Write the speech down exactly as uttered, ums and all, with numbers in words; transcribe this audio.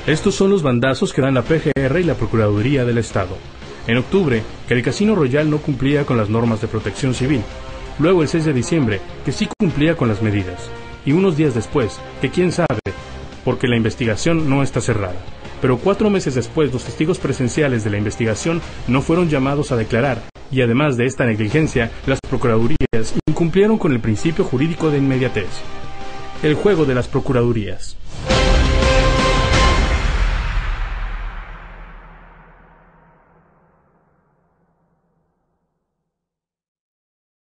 Estos son los bandazos que dan la P G R y la Procuraduría del Estado. En octubre, que el Casino Royal no cumplía con las normas de protección civil. Luego el seis de diciembre, que sí cumplía con las medidas. Y unos días después, que quién sabe, porque la investigación no está cerrada. Pero cuatro meses después, los testigos presenciales de la investigación no fueron llamados a declarar. Y además de esta negligencia, las procuradurías incumplieron con el principio jurídico de inmediatez. El juego de las procuradurías.